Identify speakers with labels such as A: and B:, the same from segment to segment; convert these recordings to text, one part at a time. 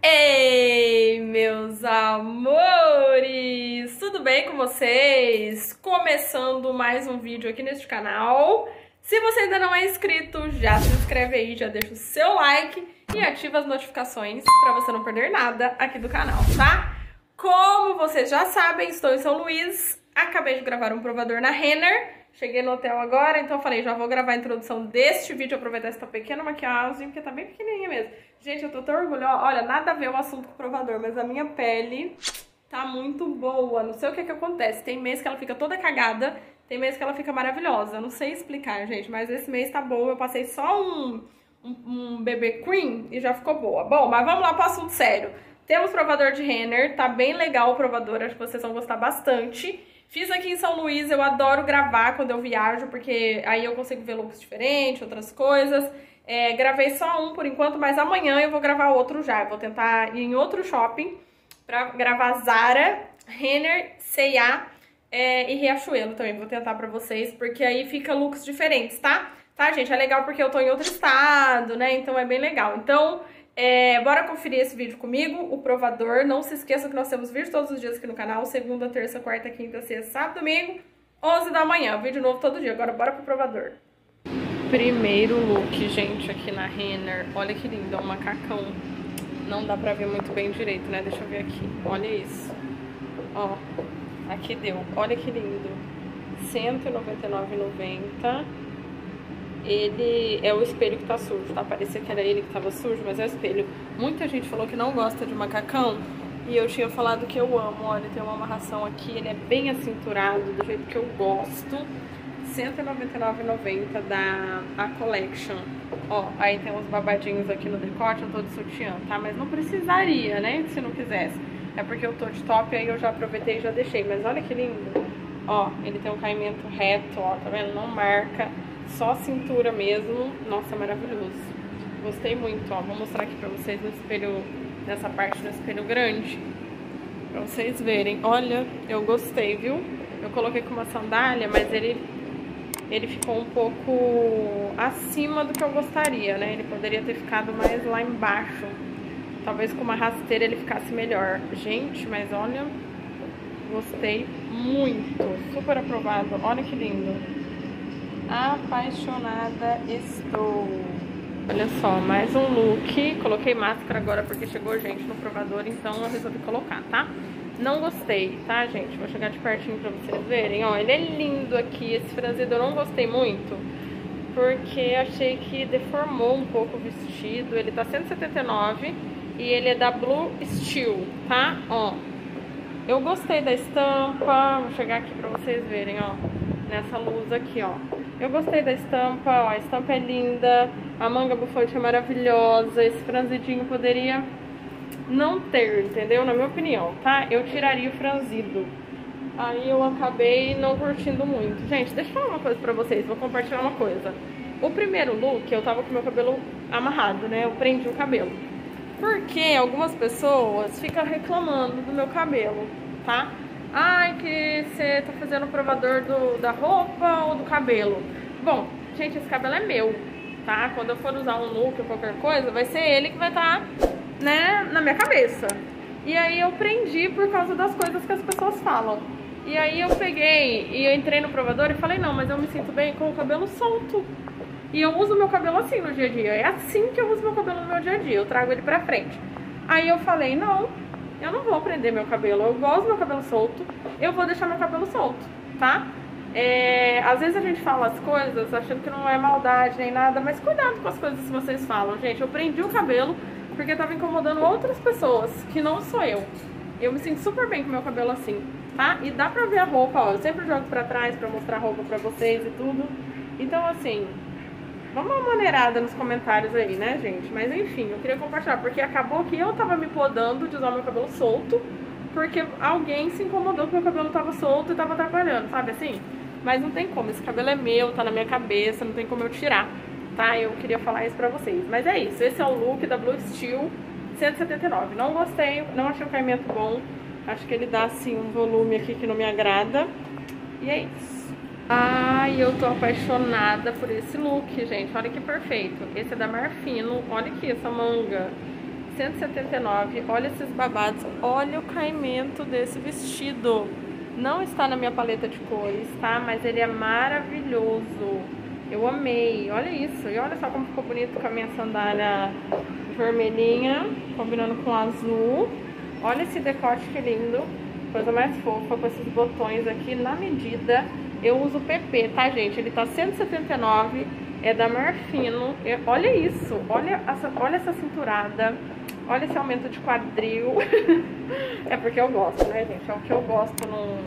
A: Ei, meus amores! Tudo bem com vocês? Começando mais um vídeo aqui neste canal. Se você ainda não é inscrito, já se inscreve aí, já deixa o seu like e ativa as notificações para você não perder nada aqui do canal, tá? Como vocês já sabem, estou em São Luís, acabei de gravar um provador na Renner. Cheguei no hotel agora, então eu falei, já vou gravar a introdução deste vídeo, aproveitar essa pequena maquiagem, porque tá bem pequenininha mesmo. Gente, eu tô tão orgulhosa, olha, nada a ver o assunto com o provador, mas a minha pele tá muito boa, não sei o que que acontece. Tem mês que ela fica toda cagada, tem mês que ela fica maravilhosa, não sei explicar, gente, mas esse mês tá bom, eu passei só um BB Cream e já ficou boa. Bom, mas vamos lá pro assunto sério. Temos provador de Renner, tá bem legal o provador, acho que vocês vão gostar bastante. Fiz aqui em São Luís, eu adoro gravar quando eu viajo, porque aí eu consigo ver looks diferentes, outras coisas. Gravei só um por enquanto, mas amanhã eu vou gravar outro já. Eu vou tentar ir em outro shopping pra gravar Zara, Renner, C&A e Riachuelo também. Vou tentar pra vocês, porque aí fica looks diferentes, tá? Tá, gente? É legal porque eu tô em outro estado, né? Então é bem legal. Então... bora conferir esse vídeo comigo, o provador. Não se esqueçam que nós temos vídeo todos os dias aqui no canal, segunda, terça, quarta, quinta, sexta, sábado, domingo, 11 da manhã, vídeo novo todo dia. Agora bora pro provador. Primeiro look, gente, aqui na Renner. Olha que lindo, é um macacão. Não dá pra ver muito bem direito, né? Deixa eu ver aqui, olha isso. Ó, aqui deu, olha que lindo. R$199,90. Ele é o espelho que tá sujo, tá? Parecia que era ele que tava sujo, mas é o espelho. Muita gente falou que não gosta de macacão e eu tinha falado que eu amo. Olha, tem uma amarração aqui, ele é bem acinturado, do jeito que eu gosto. R$199,90 da A Collection. Ó, aí tem uns babadinhos aqui no decote, eu tô de sutiã, tá? Mas não precisaria, né? Se não quisesse. É porque eu tô de top, aí eu já aproveitei e já deixei. Mas olha que lindo. Ó, ele tem um caimento reto, ó, tá vendo? Não marca. Só cintura mesmo, nossa, maravilhoso. Gostei muito, ó, vou mostrar aqui pra vocês no espelho, nessa parte do espelho grande, pra vocês verem. Olha, eu gostei, viu? Eu coloquei com uma sandália, mas ele ficou um pouco acima do que eu gostaria, né? Ele poderia ter ficado mais lá embaixo. Talvez com uma rasteira ele ficasse melhor. Gente, mas olha, gostei muito, super aprovado, olha que lindo. Apaixonada estou. Olha só, mais um look. Coloquei máscara agora porque chegou gente no provador, então eu resolvi colocar, tá? Não gostei, tá, gente? Vou chegar de pertinho pra vocês verem. Ó, ele é lindo aqui. Esse franzido eu não gostei muito, porque achei que deformou um pouco o vestido. Ele tá R$179 e ele é da Blue Steel, tá? Ó, eu gostei da estampa. Vou chegar aqui pra vocês verem, ó, nessa luz aqui, ó. Eu gostei da estampa, ó, a estampa é linda, a manga bufante é maravilhosa, esse franzidinho poderia não ter, entendeu? Na minha opinião, tá? Eu tiraria o franzido. Aí eu acabei não curtindo muito. Gente, deixa eu falar uma coisa pra vocês, vou compartilhar uma coisa. O primeiro look, eu tava com meu cabelo amarrado, né? Eu prendi o cabelo. Porque algumas pessoas ficam reclamando do meu cabelo, tá? Ai, que você tá fazendo o provador da roupa ou do cabelo? Bom, gente, esse cabelo é meu, tá? Quando eu for usar um look ou qualquer coisa, vai ser ele que vai estar, né, na minha cabeça. E aí eu prendi por causa das coisas que as pessoas falam. E aí eu peguei e eu entrei no provador e falei, não, mas eu me sinto bem com o cabelo solto. E eu uso meu cabelo assim no dia a dia. É assim que eu uso meu cabelo no meu dia a dia, eu trago ele pra frente. Aí eu falei, não, eu não vou prender meu cabelo, eu gosto do meu cabelo solto, eu vou deixar meu cabelo solto, tá? Às vezes a gente fala as coisas achando que não é maldade nem nada, mas cuidado com as coisas que vocês falam, gente. Eu prendi o cabelo porque tava incomodando outras pessoas, que não sou eu. Eu me sinto super bem com meu cabelo assim, tá? E dá pra ver a roupa, ó, eu sempre jogo pra trás pra mostrar a roupa pra vocês e tudo. Então, assim, vamos dar uma maneirada nos comentários aí, né, gente? Mas enfim, eu queria compartilhar, porque acabou que eu tava me podando de usar meu cabelo solto, porque alguém se incomodou que meu cabelo tava solto e tava atrapalhando, sabe assim? Mas não tem como, esse cabelo é meu, tá na minha cabeça, não tem como eu tirar, tá? Eu queria falar isso pra vocês. Mas é isso, esse é o look da Blue Steel, R$179. Não gostei, não achei o caimento bom, acho que ele dá, assim, um volume aqui que não me agrada. E é isso. Ai, eu tô apaixonada por esse look, gente. Olha que perfeito. Esse é da Marfino. Olha aqui essa manga. 179. Olha esses babados. Olha o caimento desse vestido. Não está na minha paleta de cores, tá? Mas ele é maravilhoso. Eu amei. Olha isso. E olha só como ficou bonito com a minha sandália vermelhinha, combinando com azul. Olha esse decote que lindo. Coisa mais fofa, com esses botões aqui na medida. Eu uso PP, tá, gente? Ele tá 179. É da Marfino. Olha isso. Olha essa cinturada. Olha esse aumento de quadril. É porque eu gosto, né, gente? É o que eu gosto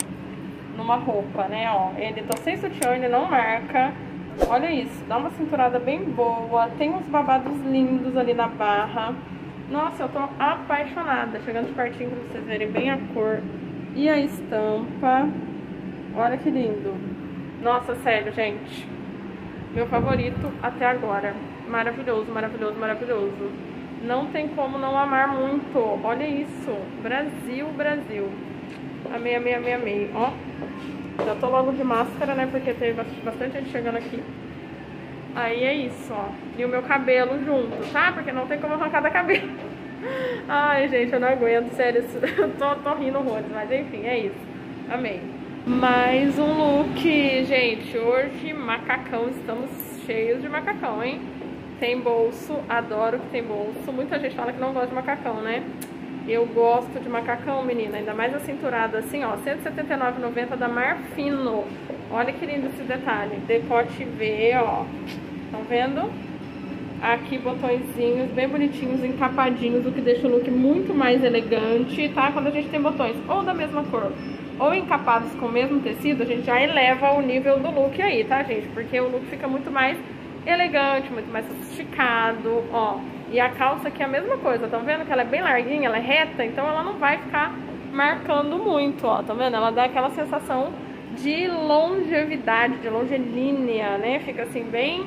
A: numa roupa, né? Ó, ele tá sem sutiã, ele não marca. Olha isso, dá uma cinturada bem boa. Tem uns babados lindos ali na barra. Nossa, eu tô apaixonada. Chegando de pertinho pra vocês verem bem a cor e a estampa. Olha que lindo. Nossa, sério, gente. Meu favorito até agora. Maravilhoso, maravilhoso, maravilhoso. Não tem como não amar muito. Olha isso. Brasil, Brasil. Amei, amei, amei, amei. Ó. Já tô logo de máscara, né? Porque teve bastante gente chegando aqui. Aí é isso, ó. E o meu cabelo junto, tá? Porque não tem como arrancar da cabeça. Ai, gente, eu não aguento. Sério, eu tô rindo horrores. Mas enfim, é isso. Amei. Mais um look, gente. Hoje, macacão. Estamos cheios de macacão, hein? Tem bolso, adoro que tem bolso. Muita gente fala que não gosta de macacão, né? Eu gosto de macacão, menina. Ainda mais a cinturada assim, ó. R$ 179,90 da Marfino. Olha que lindo esse detalhe. Decote V, ó. Estão vendo? Aqui botõezinhos bem bonitinhos, encapadinhos, o que deixa o look muito mais elegante, tá? Quando a gente tem botões ou da mesma cor ou encapados com o mesmo tecido, a gente já eleva o nível do look aí, tá, gente? Porque o look fica muito mais elegante, muito mais sofisticado, ó. E a calça aqui é a mesma coisa, estão vendo que ela é bem larguinha, ela é reta, então ela não vai ficar marcando muito, ó, tá vendo? Ela dá aquela sensação de longevidade, de longilínea, né? Fica assim bem,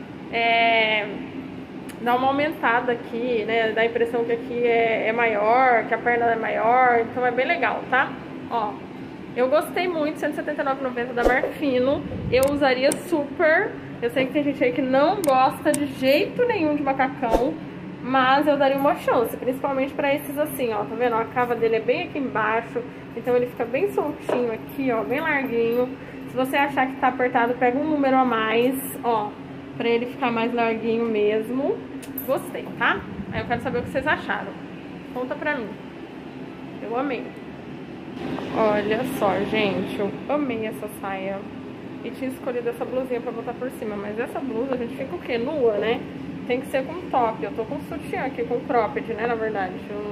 A: dá uma aumentada aqui, né? Dá a impressão que aqui é maior, que a perna é maior, então é bem legal, tá? Ó, eu gostei muito, R$ 179,90 da Marfino, eu usaria super. Eu sei que tem gente aí que não gosta de jeito nenhum de macacão, mas eu daria uma chance, principalmente pra esses assim, ó, tá vendo? A cava dele é bem aqui embaixo, então ele fica bem soltinho aqui, ó, bem larguinho. Se você achar que tá apertado, pega um número a mais, ó, pra ele ficar mais larguinho mesmo. Gostei, tá? Aí eu quero saber o que vocês acharam. Conta pra mim. Eu amei. Olha só, gente, eu amei essa saia. E tinha escolhido essa blusinha pra botar por cima. Mas essa blusa, a gente fica o quê? Nua, né? Tem que ser com top. Eu tô com sutiã aqui, com cropped, né? Na verdade.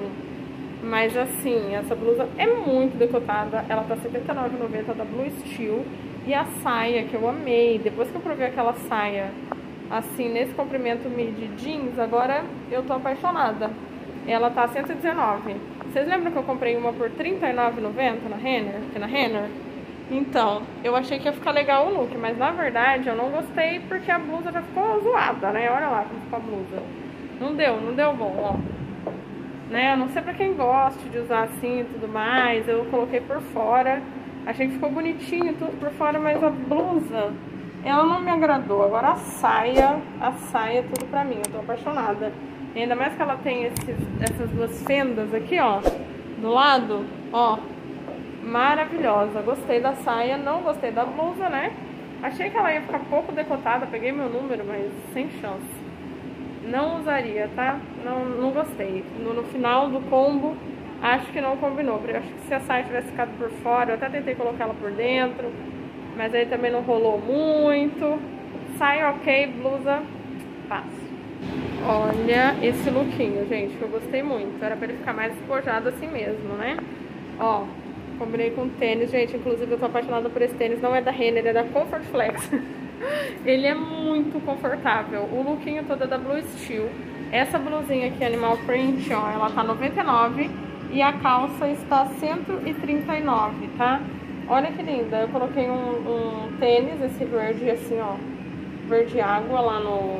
A: Mas assim, essa blusa é muito decotada. Ela tá R$ 79,90 da Blue Steel. E a saia, que eu amei. Depois que eu provei aquela saia, assim, nesse comprimento midi jeans, agora eu tô apaixonada. Ela tá R$ 119. Vocês lembram que eu comprei uma por R$ 39,90 na Renner? Aqui na Renner? Então, eu achei que ia ficar legal o look, mas na verdade eu não gostei porque a blusa já ficou zoada, né? Olha lá como ficou a blusa. Não deu bom, ó. Né? Eu não sei pra quem gosta de usar assim e tudo mais, eu coloquei por fora. Achei que ficou bonitinho tudo por fora, mas a blusa, ela não me agradou. Agora a saia é tudo pra mim, eu tô apaixonada. E ainda mais que ela tem essas duas fendas aqui, ó, do lado, ó. Maravilhosa, gostei da saia, não gostei da blusa, né? Achei que ela ia ficar pouco decotada, peguei meu número, mas sem chance. Não usaria, tá? Não gostei. No final do combo, acho que não combinou. Eu acho que se a saia tivesse ficado por fora, eu até tentei colocar ela por dentro, mas aí também não rolou muito. Saia ok, blusa, passo. Olha esse lookinho, gente, que eu gostei muito. Era pra ele ficar mais despojado assim mesmo, né? Ó. Combinei com tênis, gente, inclusive eu tô apaixonada por esse tênis, não é da Renner, é da Comfort Flex. Ele é muito confortável, o lookinho todo é da Blue Steel. Essa blusinha aqui, Animal Print, ó, ela tá R$ 99 e a calça está R$ 139, tá? Olha que linda, eu coloquei um tênis, esse verde assim, ó, verde água lá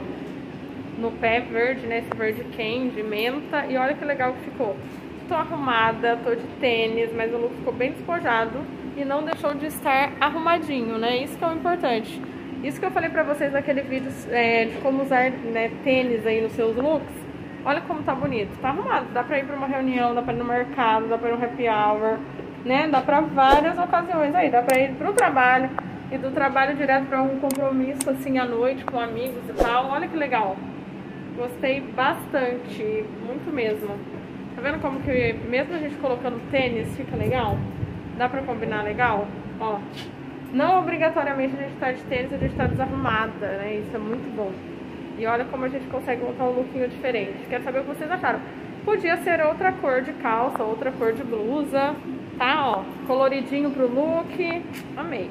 A: no pé verde, né, esse verde candy, menta, e olha que legal que ficou. Tô arrumada, tô de tênis, mas o look ficou bem despojado e não deixou de estar arrumadinho, né? Isso que é o importante. Isso que eu falei pra vocês naquele vídeo de como usar, né, tênis aí nos seus looks. Olha como tá bonito, tá arrumado. Dá pra ir pra uma reunião, dá pra ir no mercado, dá pra ir no happy hour, né? Dá pra várias ocasiões aí. Dá pra ir pro trabalho e do trabalho direto pra um compromisso, assim, à noite com amigos e tal. Olha que legal. Gostei bastante, muito mesmo. Tá vendo como que mesmo a gente colocando tênis fica legal? Dá pra combinar legal? Ó, não obrigatoriamente a gente tá de tênis, a gente tá desarrumada, né? Isso é muito bom. E olha como a gente consegue montar um lookinho diferente. Quero saber o que vocês acharam. Podia ser outra cor de calça, outra cor de blusa, tá? Ó, coloridinho pro look. Amei.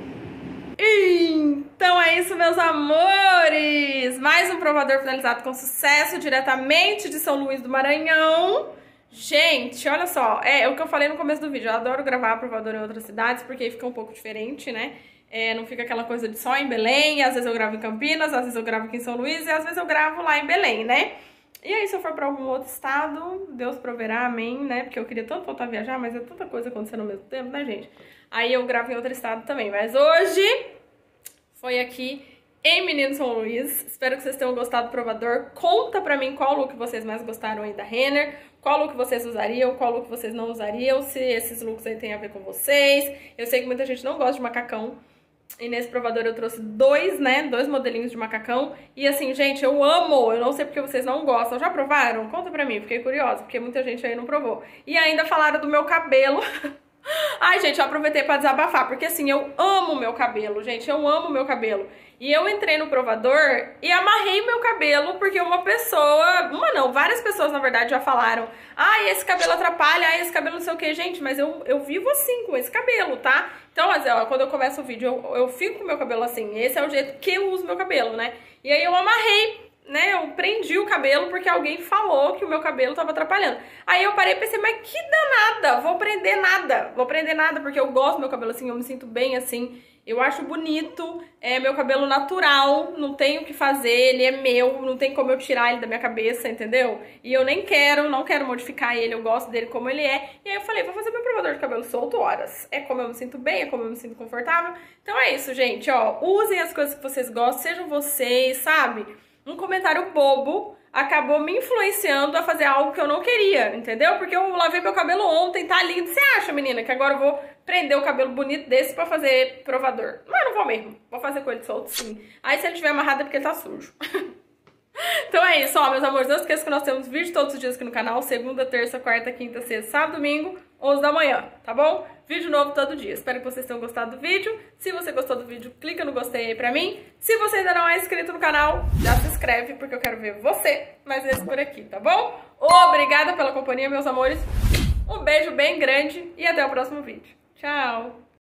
A: Então é isso, meus amores! Mais um provador finalizado com sucesso, diretamente de São Luís do Maranhão. Gente, olha só, é o que eu falei no começo do vídeo. Eu adoro gravar provador em outras cidades, porque aí fica um pouco diferente, né? Não fica aquela coisa de só em Belém, às vezes eu gravo em Campinas, às vezes eu gravo aqui em São Luís e às vezes eu gravo lá em Belém, né? E aí, se eu for pra algum outro estado, Deus proverá, amém, né? Porque eu queria tanto voltar a viajar, mas é tanta coisa acontecendo ao mesmo tempo, né, gente? Aí eu gravo em outro estado também. Mas hoje foi aqui em Menino São Luís. Espero que vocês tenham gostado do provador. Conta pra mim qual look vocês mais gostaram aí da Renner, qual look vocês usariam, qual look vocês não usariam, se esses looks aí tem a ver com vocês. Eu sei que muita gente não gosta de macacão. E nesse provador eu trouxe dois modelinhos de macacão. E assim, gente, eu amo. Eu não sei porque vocês não gostam. Já provaram? Conta pra mim, fiquei curiosa, porque muita gente aí não provou. E ainda falaram do meu cabelo. Ai, gente, eu aproveitei pra desabafar, porque assim, eu amo meu cabelo, gente, eu amo meu cabelo. E eu entrei no provador e amarrei meu cabelo, porque várias pessoas, na verdade, já falaram: ai, esse cabelo atrapalha, ai, esse cabelo não sei o que, gente, mas eu vivo assim, com esse cabelo, tá? Então, assim, ó, quando eu começo o vídeo, eu fico com meu cabelo assim, esse é o jeito que eu uso meu cabelo, né? E aí eu amarrei, né, eu prendi o cabelo porque alguém falou que o meu cabelo tava atrapalhando. Aí eu parei e pensei, mas que danada, vou prender nada, porque eu gosto do meu cabelo assim, eu me sinto bem assim, eu acho bonito, é meu cabelo natural, não tenho o que fazer, ele é meu, não tem como eu tirar ele da minha cabeça, entendeu? E eu não quero modificar ele, eu gosto dele como ele é. E aí eu falei, vou fazer meu provador de cabelo solto horas. É como eu me sinto bem, é como eu me sinto confortável. Então é isso, gente, ó, usem as coisas que vocês gostam, sejam vocês, sabe? Um comentário bobo acabou me influenciando a fazer algo que eu não queria, entendeu? Porque eu lavei meu cabelo ontem, tá lindo. Você acha, menina, que agora eu vou prender o cabelo bonito desse pra fazer provador? Mas não vou mesmo. Vou fazer com ele solto, sim. Aí se ele tiver amarrado é porque ele tá sujo. Então é isso, ó, meus amores. Não esqueça que nós temos vídeo todos os dias aqui no canal. Segunda, terça, quarta, quinta, sexta, sábado, domingo, 11 da manhã, tá bom? Vídeo novo todo dia. Espero que vocês tenham gostado do vídeo. Se você gostou do vídeo, clica no gostei aí pra mim. Se você ainda não é inscrito no canal, já se inscreve, porque eu quero ver você mais vezes por aqui, tá bom? Obrigada pela companhia, meus amores. Um beijo bem grande e até o próximo vídeo. Tchau!